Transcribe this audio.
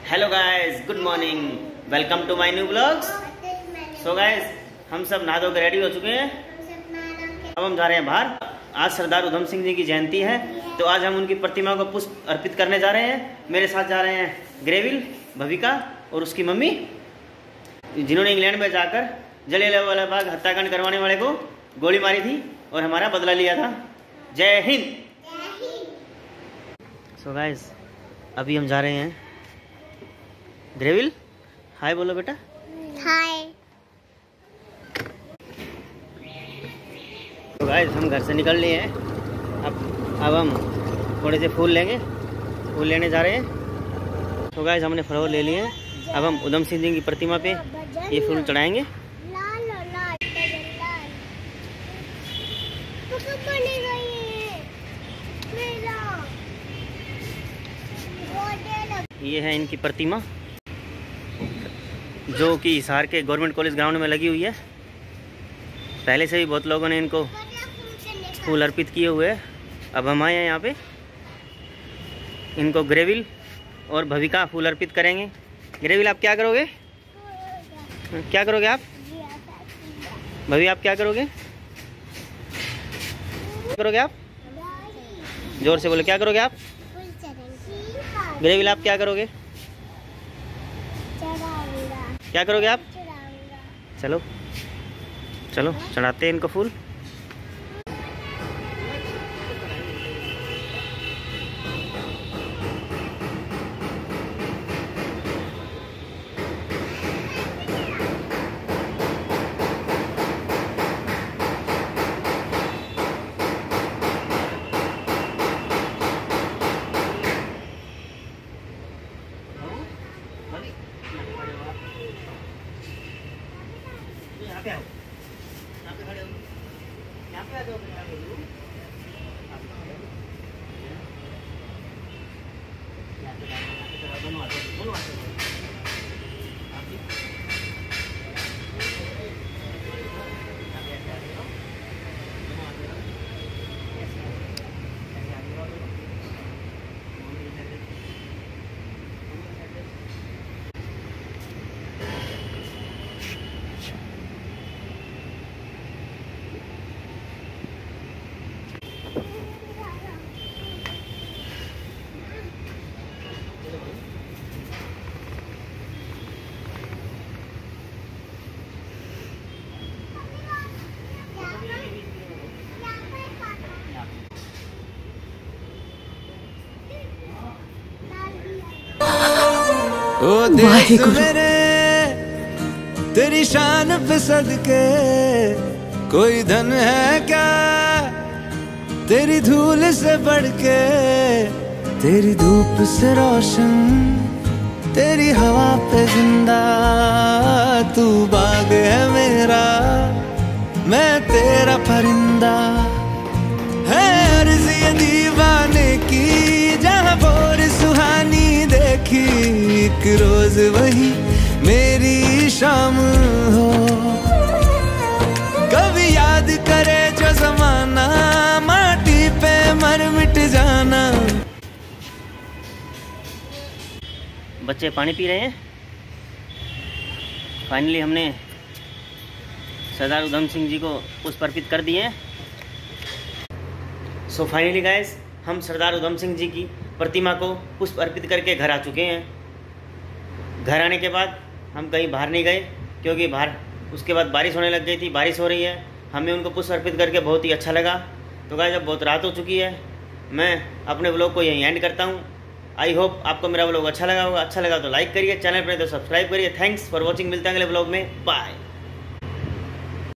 Hello guys, good morning, welcome to my new blogs. So guys, हम सब नहा धो के रेडी हो चुके हैं। अब हम जा रहे हैं बाहर। आज सरदार उधम सिंह जी की जयंती है, तो आज हम उनकी प्रतिमा को पुष्प अर्पित करने जा रहे हैं। मेरे साथ जा रहे हैं ग्रेविल, भविका और उसकी मम्मी, जिन्होंने इंग्लैंड में जाकर जलियांवाला बाग हत्याकांड करवाने वाले को गोली मारी थी और हमारा बदला लिया था। जय हिंद। सो गाइस, अभी हम जा रहे हैं। ग्रेविल, हाय बोलो बेटा। हाय। तो गाइस, हम घर से निकल लिए हैं। अब हम थोड़े से फूल लेंगे, फूल लेने जा रहे हैं। तो गाइस, हमने फूल ले लिए हैं। अब हम उधम सिंह जी की प्रतिमा पे ये फूल चढ़ाएंगे। ये है इनकी प्रतिमा, जो कि हिसार के गवर्नमेंट कॉलेज ग्राउंड में लगी हुई है। पहले से भी बहुत लोगों ने इनको फूल अर्पित किए हुए हैं। अब हम आए हैं यहाँ पे, इनको ग्रेविल और भविका फूल अर्पित करेंगे। ग्रेविल, आप क्या करोगे? क्या करोगे आप? भवि, आप क्या करोगे? करोगे आप? जोर से बोलो, क्या करोगे आप? ग्रेविल, आप क्या करोगे? क्या करोगे आप? चलो चलो, चढ़ाते हैं इनको फूल। यहाँ पे आओ, यहाँ पे खड़े हो, यहाँ पे आ जाओ, दोनों आते ओ देश मेरे तेरी शान पे सदके, कोई धन है क्या तेरी धूल से बढ़ के। तेरी धूप से रोशन, तेरी हवा पे जिंदा, तू बाग है मेरा, मैं तेरा परिंदा। है अर्ज़ ये दीवाने की, जहाँ भोर सुहानी देखी, एक रोज वही मेरी शाम हो। कभी याद करे जो जमाना, माटी पे मर मिट जाना। बच्चे पानी पी रहे हैं। फाइनली हमने सरदार उधम सिंह जी को पुष्प अर्पित कर दिए हैं। सो फाइनली गाइस, हम सरदार उधम सिंह जी की प्रतिमा को पुष्प अर्पित करके घर आ चुके हैं। घर आने के बाद हम कहीं बाहर नहीं गए, क्योंकि बाहर उसके बाद बारिश होने लग गई थी। बारिश हो रही है। हमें उनको पुष्प अर्पित करके बहुत ही अच्छा लगा। तो गाइस, अब बहुत रात हो चुकी है। मैं अपने व्लॉग को यहीं एंड करता हूँ। आई होप आपको मेरा व्लॉग अच्छा लगा होगा। अच्छा लगा तो लाइक करिए, चैनल पर तो सब्सक्राइब करिए। Thanks for watching. मिलते हैं अगले व्लॉग में। बाय।